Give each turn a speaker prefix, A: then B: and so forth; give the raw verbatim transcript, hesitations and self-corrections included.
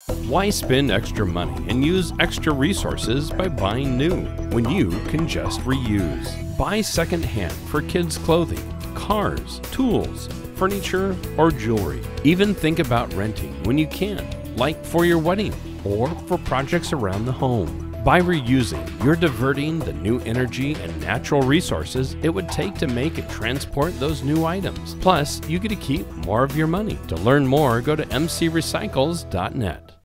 A: Why spend extra money and use extra resources by buying new when you can just reuse? Buy secondhand for kids' clothing, cars, tools, furniture, or jewelry. Even think about renting when you can, like for your wedding or for projects around the home. By reusing, you're diverting the new energy and natural resources it would take to make and transport those new items. Plus, you get to keep more of your money. To learn more, go to m c recycles dot net.